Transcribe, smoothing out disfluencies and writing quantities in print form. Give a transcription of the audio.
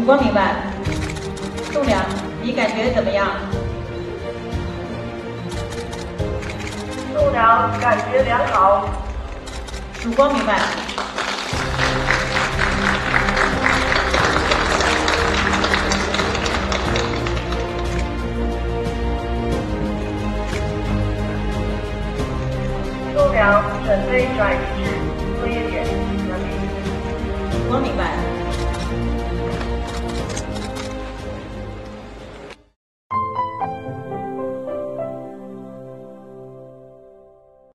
光明白。栋梁，你感觉怎么样？ 栋梁感觉良好。 曙光明白。 栋梁准备转移至作业点，完毕。 曙光明白。